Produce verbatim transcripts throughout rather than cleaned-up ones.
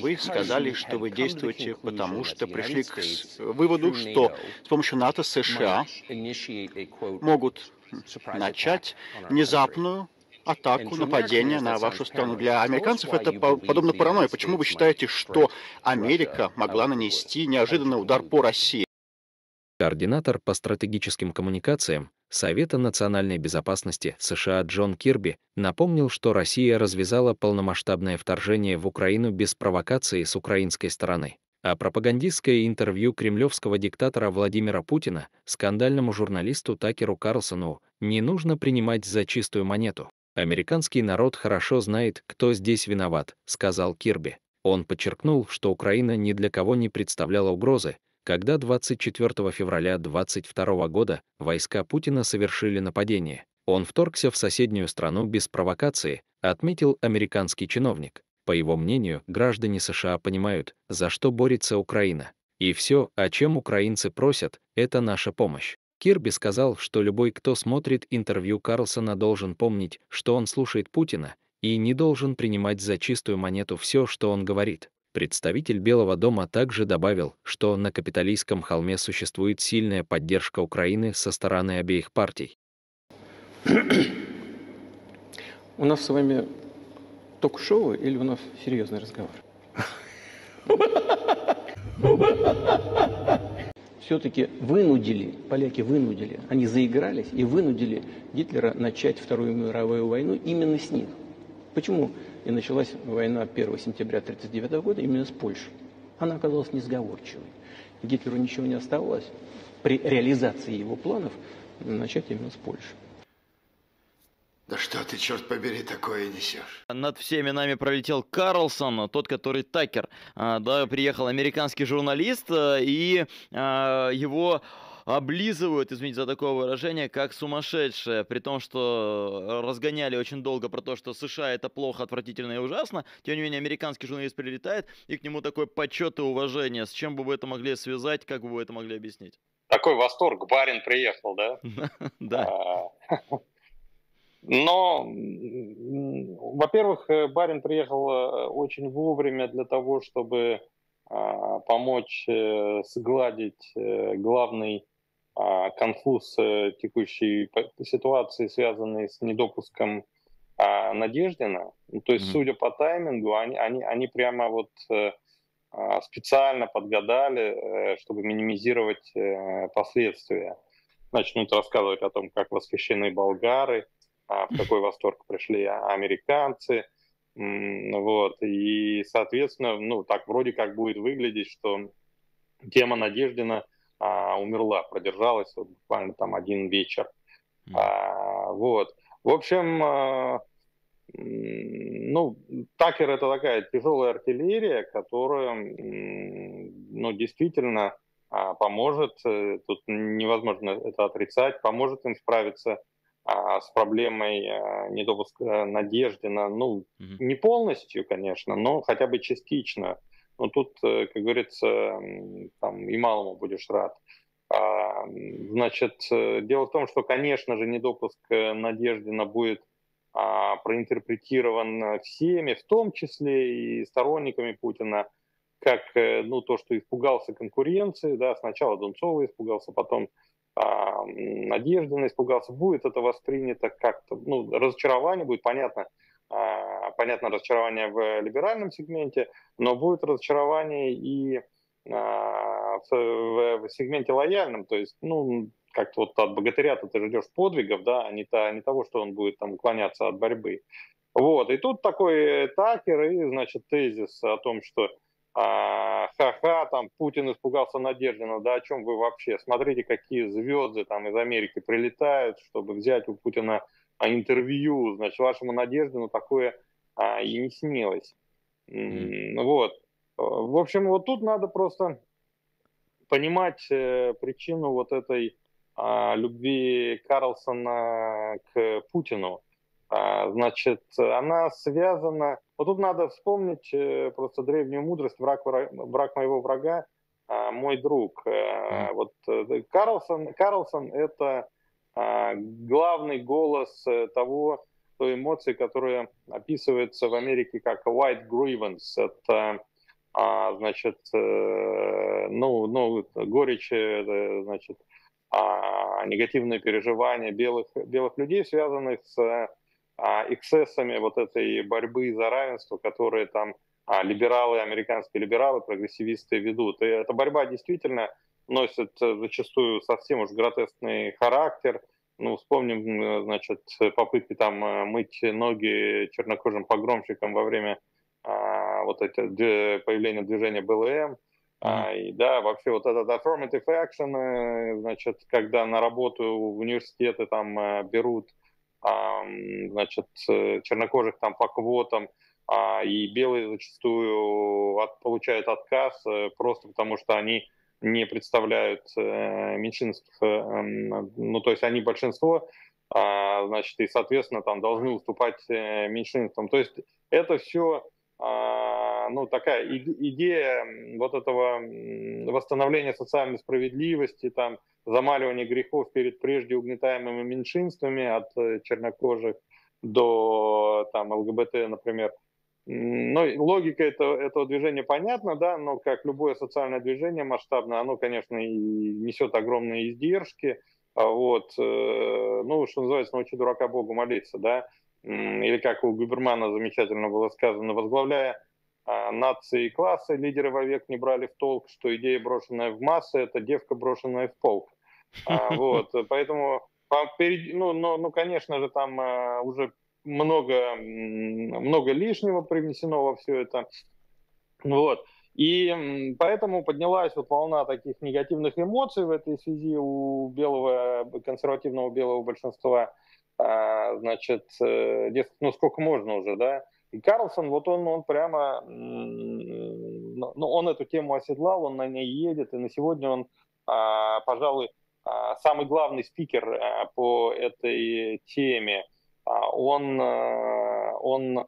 вы сказали, что вы действуете, потому что пришли к с- выводу, что с помощью НАТО США могут м, начать внезапную атаку, нападение на вашу страну. Для американцев это по- подобно паранойи. Почему вы считаете, что Америка могла нанести неожиданный удар по России? Координатор по стратегическим коммуникациям Совета национальной безопасности США Джон Кирби напомнил, что Россия развязала полномасштабное вторжение в Украину без провокации с украинской стороны. А пропагандистское интервью кремлевского диктатора Владимира Путина скандальному журналисту Такеру Карлсону не нужно принимать за чистую монету. «Американский народ хорошо знает, кто здесь виноват», — сказал Кирби. Он подчеркнул, что Украина ни для кого не представляла угрозы, когда двадцать четвёртого февраля двадцать второго года войска Путина совершили нападение. Он вторгся в соседнюю страну без провокации, отметил американский чиновник. По его мнению, граждане США понимают, за что борется Украина. И все, о чем украинцы просят, это наша помощь. Кирби сказал, что любой, кто смотрит интервью Карлсона, должен помнить, что он слушает Путина, и не должен принимать за чистую монету все, что он говорит. Представитель Белого дома также добавил, что на Капитолийском холме существует сильная поддержка Украины со стороны обеих партий. У нас с вами ток-шоу или у нас серьезный разговор? Все-таки вынудили, поляки вынудили, они заигрались и вынудили Гитлера начать Вторую мировую войну именно с них. Почему и началась война первого сентября тысяча девятьсот тридцать девятого года именно с Польшей? Она оказалась несговорчивой. Гитлеру ничего не оставалось при реализации его планов начать именно с Польши. Да что ты, черт побери, такое несешь? Над всеми нами пролетел Карлсон, тот, который Такер. А, да, приехал американский журналист, а, и а, его облизывают, извините за такое выражение, как сумасшедшие, при том, что разгоняли очень долго про то, что США это плохо, отвратительно и ужасно. Тем не менее, американский журналист прилетает, и к нему такой почет и уважение. С чем бы вы это могли связать, как бы вы это могли объяснить? Такой восторг, барин приехал, да? Да. Но, во-первых, барин приехал очень вовремя для того, чтобы помочь сгладить главный конфуз текущей ситуации, связанный с недопуском Надеждина. То есть, судя по таймингу, они, они, они прямо вот специально подгадали, чтобы минимизировать последствия. Начнут рассказывать о том, как восхищены болгары, в какой восторг пришли американцы. Вот. И, соответственно, ну, так вроде как будет выглядеть, что тема Надеждина а, умерла, продержалась вот, буквально там один вечер. Mm. А, вот. В общем, а, ну, Такер — это такая тяжелая артиллерия, которая, ну, действительно а, поможет, тут невозможно это отрицать, поможет им справиться а, с проблемой а, недопуска Надеждина, ну, mm-hmm. не полностью, конечно, но хотя бы частично. Но тут, как говорится, там и малому будешь рад. А, значит, дело в том, что, конечно же, недопуск Надеждина будет а, проинтерпретирован всеми, в том числе и сторонниками Путина, как, ну, то, что испугался конкуренции, да, сначала Донцова испугался, потом а, Надеждина испугался, будет это воспринято как-то, ну, разочарование будет, понятно, а, понятно, разочарование в либеральном сегменте, но будет разочарование и а, в, в, в сегменте лояльном, то есть, ну, как-то вот от богатыря-то ты ждешь подвигов, да, а не, то, не того, что он будет там уклоняться от борьбы. Вот, и тут такой Такер и, значит, тезис о том, что а, ха-ха, там Путин испугался Надеждина, да о чем вы вообще? Смотрите, какие звезды там из Америки прилетают, чтобы взять у Путина а, интервью, значит, вашему Надеждину такое а, и не снилось. Mm. Вот. В общем, вот тут надо просто понимать э, причину вот этой а, любви Карлсона к Путину. А, значит, она связана... Вот тут надо вспомнить э, просто древнюю мудрость «Враг, враг моего врага, а, мой друг». А, вот э, Карлсон, Карлсон — это а, главный голос того, той эмоции, которая описывается в Америке как white grievance. Это а, значит, э, ну, ну, горечь, э, значит, а, негативные переживания белых, белых людей, связанных с а, эксцессами вот этой борьбы за равенство, которые там а, либералы, американские либералы, прогрессивисты ведут. И эта борьба действительно носит зачастую совсем уж гротескный характер. Ну, вспомним, значит, попытки там мыть ноги чернокожим погромщикам во время а, вот это появления движения Бэ Эл Эм. А, и, да, вообще вот этот affirmative action, значит, когда на работу в университеты там берут, а, значит, чернокожих там по квотам, а, и белые зачастую от, получают отказ просто потому, что они не представляют э, меньшинств, э, ну, то есть они большинство, э, значит, и, соответственно, там должны уступать э, меньшинствам. То есть это все, э, ну, такая идея вот этого восстановления социальной справедливости, там, замаливания грехов перед прежде угнетаемыми меньшинствами от э, чернокожих до, там, Эл Гэ Бэ Тэ, например. Ну, логика этого, этого движения понятна, да, но как любое социальное движение масштабное, оно, конечно, и несет огромные издержки, вот, ну, что называется, научи дурака Богу молиться, да, или как у Губермана замечательно было сказано, возглавляя нации и классы, лидеры вовек не брали в толк, что идея, брошенная в массы, это девка, брошенная в полк, вот, поэтому, ну, ну, ну, конечно же, там уже много, много лишнего привнесено во все это. Вот. И поэтому поднялась вот волна таких негативных эмоций в этой связи у белого, консервативного белого большинства. А, значит, дескать, ну сколько можно уже, да? И Карлсон, вот он, он прямо, ну, он эту тему оседлал, он на ней едет, и на сегодня он, а, пожалуй, самый главный спикер а, по этой теме. Он, он,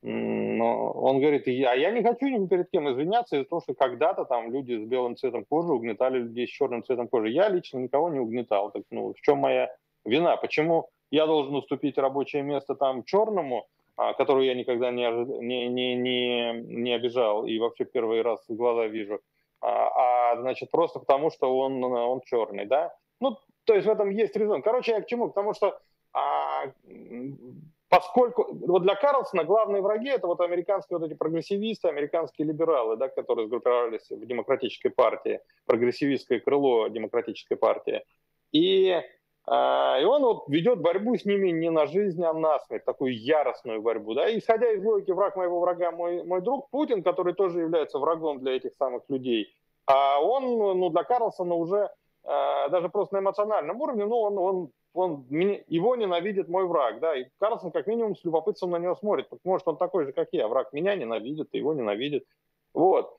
он говорит, а я не хочу ни перед кем извиняться из-за того, что когда-то там люди с белым цветом кожи угнетали людей с черным цветом кожи. Я лично никого не угнетал. Так, ну, в чем моя вина? Почему я должен уступить рабочее место там черному, которого я никогда не, не, не, не, не обижал и вообще первый раз в глаза вижу, а, а значит, просто потому, что он, он черный, да? Ну, то есть в этом есть резон. Короче, я к чему? Потому что А, поскольку вот для Карлсона главные враги это вот американские вот эти прогрессивисты, американские либералы, да, которые сгруппировались в демократической партии, прогрессивистское крыло демократической партии. И, а, и он вот ведет борьбу с ними не на жизнь, а на смерть, такую яростную борьбу. Да? И, исходя из логики враг моего врага, мой, мой друг Путин, который тоже является врагом для этих самых людей, а он, ну, для Карлсона уже а, даже просто на эмоциональном уровне, ну, он, он Он, его ненавидит мой враг, да, и Карлсон как минимум с любопытством на него смотрит, может, он такой же, как я, враг меня ненавидит, его ненавидит, вот,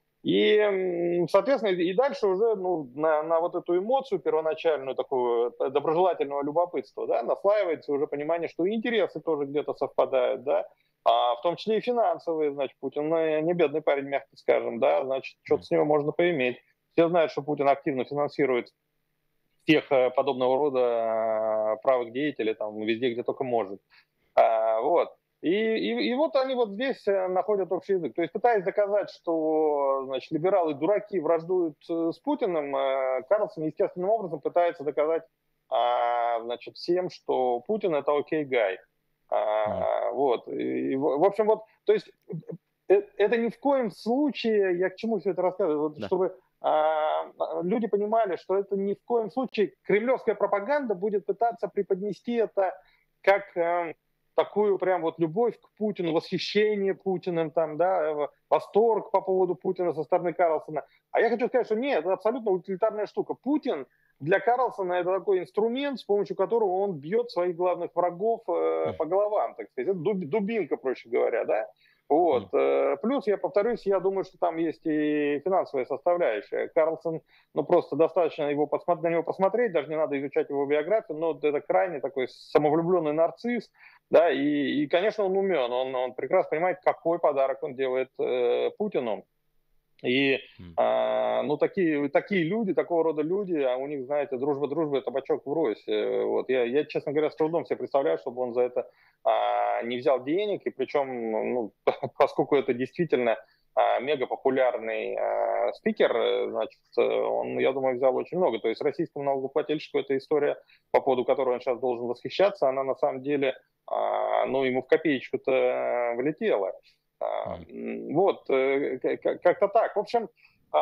и, соответственно, и дальше уже, ну, на, на вот эту эмоцию первоначальную, такую доброжелательного любопытства, да, наслаивается уже понимание, что и интересы тоже где-то совпадают, да, а в том числе и финансовые, значит, Путин, ну, не бедный парень, мягко скажем, да, значит, что-то с него можно поиметь, все знают, что Путин активно финансирует тех подобного рода правых деятелей там везде, где только может. А, вот. И, и, и вот они вот здесь находят общий язык. То есть пытаясь доказать, что, значит, либералы дураки враждуют с Путиным, Карлсон естественным образом пытается доказать, а, значит, всем, что Путин это окей гай. А, вот. И, в общем, вот, то есть это ни в коем случае, я к чему все это рассказываю, вот, да. чтобы люди понимали, что это ни в коем случае кремлевская пропаганда будет пытаться преподнести это как э, такую прям вот любовь к Путину, восхищение Путиным, там, да, восторг по поводу Путина со стороны Карлсона. А я хочу сказать, что нет, это абсолютно утилитарная штука. Путин для Карлсона это такой инструмент, с помощью которого он бьет своих главных врагов э, по головам, так сказать. Это дубинка, проще говоря, да. Вот. Плюс, я повторюсь, я думаю, что там есть и финансовая составляющая. Карлсон, ну просто достаточно его посмотреть, на него посмотреть, даже не надо изучать его биографию, но это крайне такой самовлюбленный нарцисс, да, и, и конечно, он умен, он, он прекрасно понимает, какой подарок он делает э, Путину. И а, ну, такие, такие люди, такого рода люди, а у них, знаете, дружба-дружба, табачок врозь. Вот. Я, я, честно говоря, с трудом себе представляю, чтобы он за это а, не взял денег, и причем, ну, поскольку это действительно мегапопулярный спикер, значит, он, я думаю, взял очень много. То есть российскому налогоплательщику эта история, по поводу которой он сейчас должен восхищаться, она на самом деле, ну, ему в копеечку-то влетела. Вот, как-то так. В общем,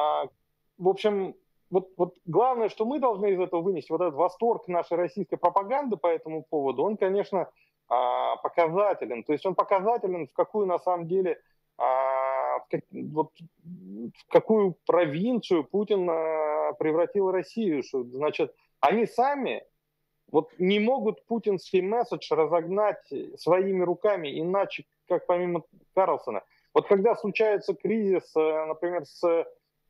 в общем, вот, вот главное, что мы должны из этого вынести, вот этот восторг нашей российской пропаганды по этому поводу, он, конечно, показателен. То есть он показателен, в какую на самом деле, в, как, вот, в какую провинцию Путин превратил Россию. Что, значит, они сами вот не могут путинский месседж разогнать своими руками, иначе, как помимо Карлсона. Вот когда случается кризис, например, с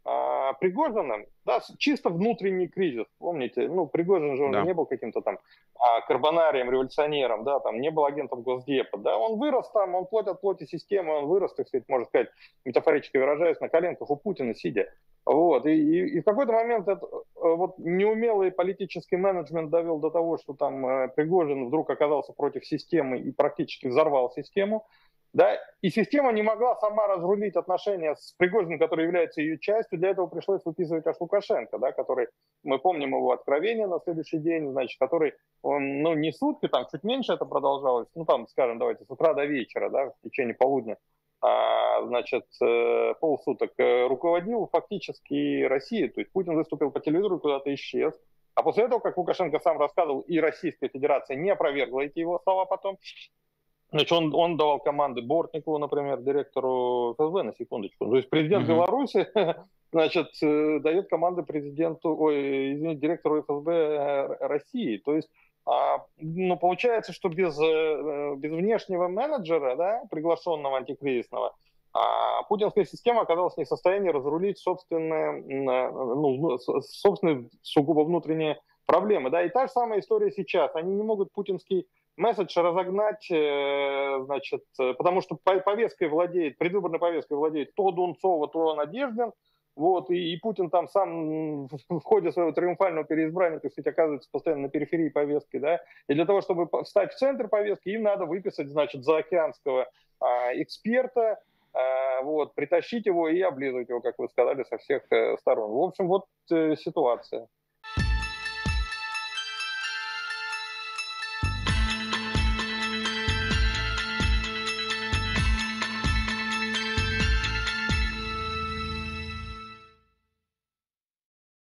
Пригожиным, да, чисто внутренний кризис, помните, ну, Пригожин же он да. не был каким-то там а, карбонарием, революционером, да, там, не был агентом Госдепа, да, он вырос там, он плоть от плоти системы, он вырос, так сказать, можно сказать, метафорически выражаясь, на коленках у Путина сидя, вот, и, и, и в какой-то момент это, вот, неумелый политический менеджмент довел до того, что там Пригожин вдруг оказался против системы и практически взорвал систему. Да, и система не могла сама разрулить отношения с Пригожиным, который является ее частью. Для этого пришлось выписывать аж Лукашенко, да, который, мы помним его откровение на следующий день, значит, который, он, ну, не сутки, там чуть меньше это продолжалось, ну, там, скажем, давайте, с утра до вечера, да, в течение полудня, а, значит, полсуток руководил фактически Россией. То есть Путин выступил по телевизору, куда-то исчез. А после этого, как Лукашенко сам рассказывал, и Российская Федерация не опровергла эти его слова потом, значит, он, он давал команды Бортникову, например, директору эф эс бэ, на секундочку. То есть президент uh-huh. Беларуси, значит, дает команды президенту, ой, извините, директору эф эс бэ России. То есть, а, ну, получается, что без, без внешнего менеджера, да, приглашенного антикризисного, а путинская система оказалась не в состоянии разрулить собственные, ну, собственные сугубо внутренние проблемы. Да? И та же самая история сейчас. Они не могут путинский месседж разогнать, значит, потому что повесткой владеет, предвыборной повесткой владеет то Дунцова, то Надеждин, вот, и, и Путин там сам в ходе своего триумфального переизбрания, так сказать, оказывается постоянно на периферии повестки, да, и для того, чтобы встать в центр повестки, им надо выписать, значит, заокеанского а, эксперта, а, вот, притащить его и облизывать его, как вы сказали, со всех сторон. В общем, вот э, ситуация.